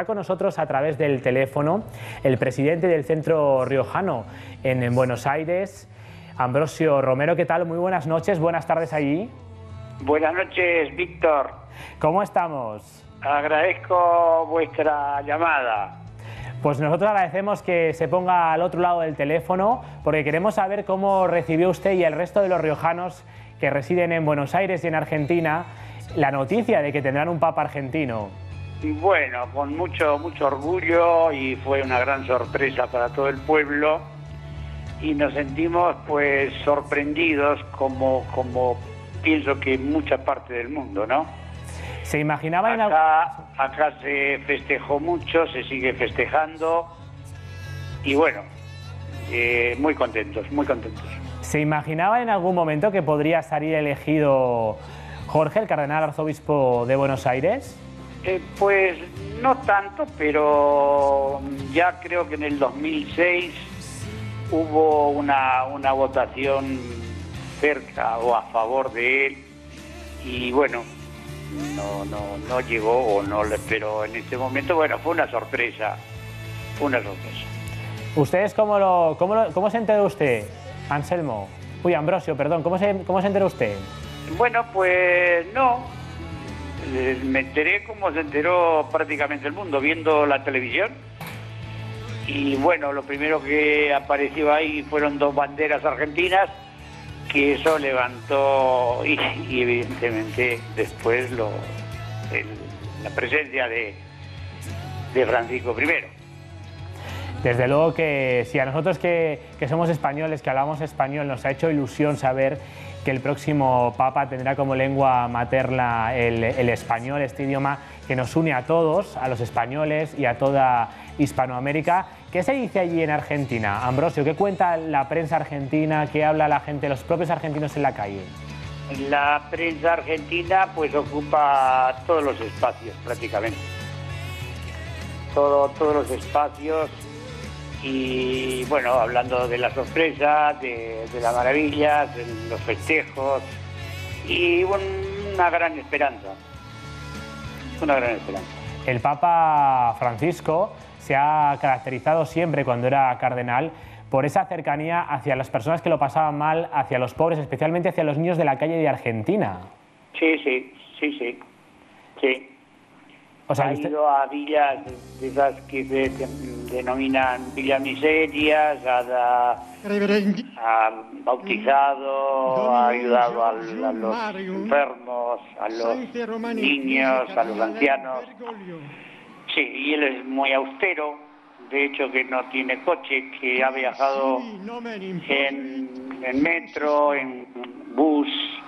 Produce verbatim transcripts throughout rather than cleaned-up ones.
Está con nosotros a través del teléfono el presidente del Centro Riojano en, en Buenos Aires, Ambrosio Romero. ¿Qué tal? Muy buenas noches, buenas tardes allí. Buenas noches, Víctor. ¿Cómo estamos? Agradezco vuestra llamada. Pues nosotros agradecemos que se ponga al otro lado del teléfono porque queremos saber cómo recibió usted y el resto de los riojanos que residen en Buenos Aires y en Argentina la noticia de que tendrán un papa argentino. Bueno, con mucho, mucho orgullo, y fue una gran sorpresa para todo el pueblo, y nos sentimos pues sorprendidos como, como pienso que en mucha parte del mundo, ¿no? ¿Se imaginaba en acá, acá se festejó mucho, se sigue festejando, y bueno, eh, muy contentos, muy contentos. ¿Se imaginaba en algún momento que podría salir elegido Jorge, el cardenal arzobispo de Buenos Aires? Eh, pues no tanto, pero ya creo que en el dos mil seis hubo una, una votación cerca o a favor de él, y bueno, no, no, no llegó, o no, pero en este momento, bueno, fue una sorpresa, fue una sorpresa. ¿Ustedes cómo, lo, cómo, lo, cómo se enteró usted, Anselmo? Uy, Ambrosio, perdón, ¿cómo se, cómo se enteró usted? Bueno, pues no, me enteré como se enteró prácticamente el mundo, viendo la televisión. Y bueno, lo primero que apareció ahí fueron dos banderas argentinas, que eso levantó, y, y evidentemente después lo, el, la presencia de, de Francisco primero. Desde luego que si a nosotros que, que somos españoles, que hablamos español, nos ha hecho ilusión saber que el próximo Papa tendrá como lengua materna el, el español, este idioma que nos une a todos, a los españoles y a toda Hispanoamérica. ¿Qué se dice allí en Argentina, Ambrosio? ¿Qué cuenta la prensa argentina? ¿Qué habla la gente, los propios argentinos en la calle? La prensa argentina pues ocupa todos los espacios prácticamente. Todo, todos los espacios. Y bueno, hablando de la sorpresa, de, de las maravillas, de los festejos, y bueno, una gran esperanza, una gran esperanza. El Papa Francisco se ha caracterizado siempre, cuando era cardenal, por esa cercanía hacia las personas que lo pasaban mal, hacia los pobres, especialmente hacia los niños de la calle de Argentina. Sí, sí, sí, sí, sí. O sea, ha usted... ido a villas de esas que se denominan villas miserias, ha, ha bautizado, ha ayudado a, a los enfermos, a los niños, a los ancianos. Sí, y él es muy austero, de hecho que no tiene coche, que ha viajado en, en metro, en bus,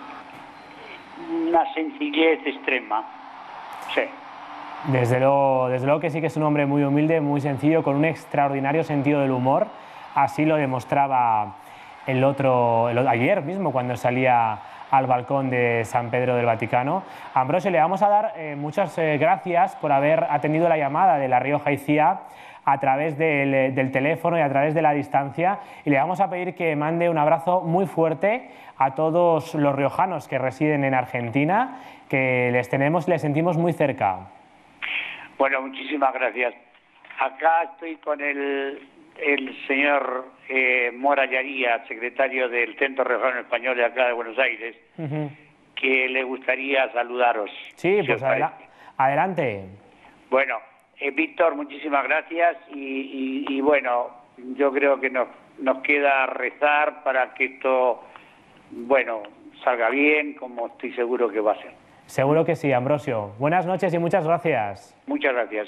una sencillez extrema, sí. Desde luego, desde luego que sí que es un hombre muy humilde, muy sencillo, con un extraordinario sentido del humor. Así lo demostraba el otro, el, ayer mismo, cuando salía al balcón de San Pedro del Vaticano. Ambrosio, le vamos a dar eh, muchas eh, gracias por haber atendido la llamada de La Rioja y C I A a través del, del teléfono y a través de la distancia, y le vamos a pedir que mande un abrazo muy fuerte a todos los riojanos que residen en Argentina, que les tenemos y les sentimos muy cerca. Bueno, muchísimas gracias. Acá estoy con el, el señor eh, Mora Yaría, secretario del Centro Riojano Español de acá de Buenos Aires, uh-huh. que le gustaría saludaros. Sí, pues si adela adelante. Bueno, eh, Víctor, muchísimas gracias, y, y, y bueno, yo creo que nos, nos queda rezar para que esto, bueno, salga bien, como estoy seguro que va a ser. Seguro que sí, Ambrosio. Buenas noches y muchas gracias. Muchas gracias.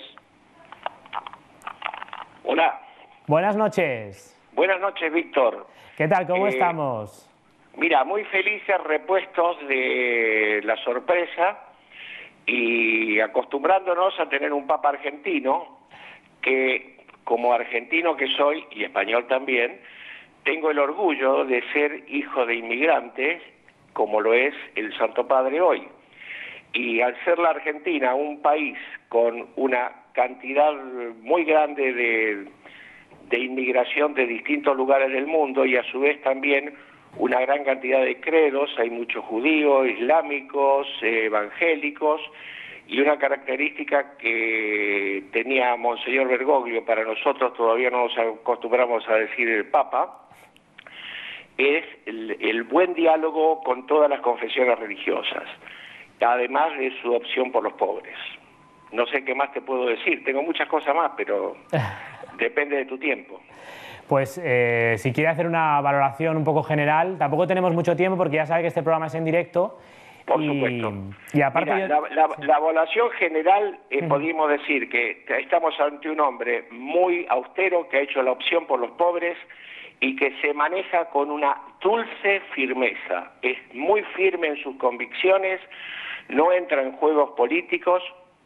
Hola. Buenas noches. Buenas noches, Víctor. ¿Qué tal? ¿Cómo eh, estamos? Mira, muy felices, repuestos de la sorpresa y acostumbrándonos a tener un papa argentino que, como argentino que soy, y español también, tengo el orgullo de ser hijo de inmigrantes, como lo es el Santo Padre hoy. Y al ser la Argentina un país con una cantidad muy grande de, de inmigración de distintos lugares del mundo, y a su vez también una gran cantidad de credos, hay muchos judíos, islámicos, eh, evangélicos, y una característica que tenía Monseñor Bergoglio, para nosotros todavía no nos acostumbramos a decir el Papa, es el, el buen diálogo con todas las confesiones religiosas, además de su opción por los pobres. No sé qué más te puedo decir, tengo muchas cosas más, pero depende de tu tiempo. Pues eh, si quiere hacer una valoración un poco general, tampoco tenemos mucho tiempo porque ya sabe que este programa es en directo. Por y, supuesto. Y aparte Mira, yo... la, la, sí. la evaluación general, eh, Uh-huh. podríamos decir que estamos ante un hombre muy austero que ha hecho la opción por los pobres y que se maneja con una dulce firmeza. Es muy firme en sus convicciones, no entra en juegos políticos,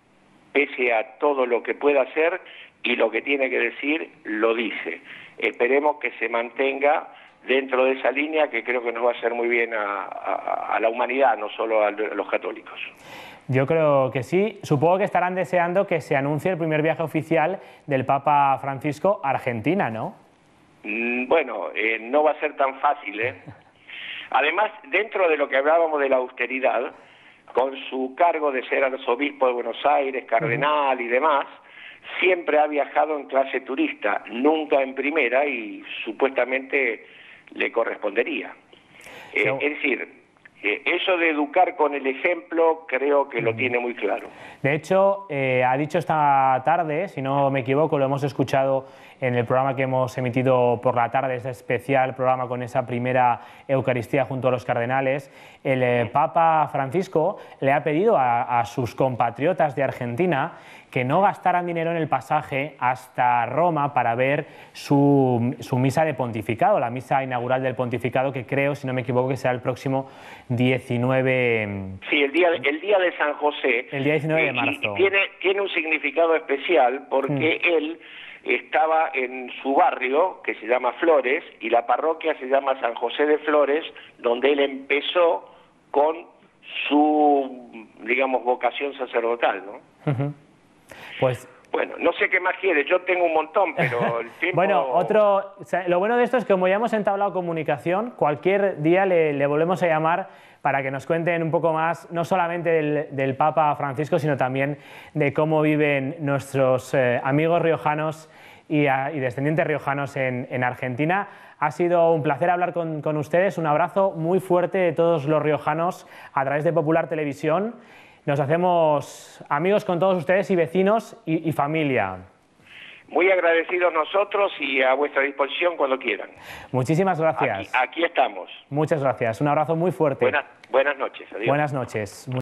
pese a todo lo que pueda hacer, y lo que tiene que decir lo dice. Esperemos que se mantenga dentro de esa línea, que creo que nos va a hacer muy bien a, a, a la humanidad, no solo a, a los católicos. Yo creo que sí. Supongo que estarán deseando que se anuncie el primer viaje oficial del Papa Francisco a Argentina, ¿no? Mm, bueno, eh, no va a ser tan fácil, ¿eh? Además, dentro de lo que hablábamos de la austeridad, con su cargo de ser arzobispo de Buenos Aires, cardenal uh-huh. y demás, siempre ha viajado en clase turista, nunca en primera, y supuestamente le correspondería. Eh, so, es decir, eh, eso de educar con el ejemplo creo que uh-huh. lo tiene muy claro. De hecho, eh, ha dicho esta tarde, si no me equivoco, lo hemos escuchado en el programa que hemos emitido por la tarde, ese especial programa con esa primera Eucaristía junto a los cardenales, el eh, Papa Francisco le ha pedido a, a sus compatriotas de Argentina que no gastaran dinero en el pasaje hasta Roma para ver su, su misa de pontificado, la misa inaugural del pontificado, que creo, si no me equivoco, que será el próximo diecinueve... Sí, el día, el día de San José. El día diecinueve de marzo. Y, y tiene, tiene un significado especial porque mm. él estaba en su barrio, que se llama Flores, y la parroquia se llama San José de Flores, donde él empezó con su, digamos, vocación sacerdotal, ¿no? Uh-huh. Pues... Bueno, no sé qué más quieres, yo tengo un montón, pero el tiempo... Bueno, otro, o sea, lo bueno de esto es que como ya hemos entablado comunicación, cualquier día le, le volvemos a llamar para que nos cuenten un poco más, no solamente del, del Papa Francisco, sino también de cómo viven nuestros eh, amigos riojanos y, a, y descendientes riojanos en, en Argentina. Ha sido un placer hablar con, con ustedes, un abrazo muy fuerte de todos los riojanos a través de Popular Televisión. Nos hacemos amigos con todos ustedes y vecinos y, y familia. Muy agradecidos nosotros y a vuestra disposición cuando quieran. Muchísimas gracias. Aquí, aquí estamos. Muchas gracias. Un abrazo muy fuerte. Buenas, buenas noches. Adiós. Buenas noches.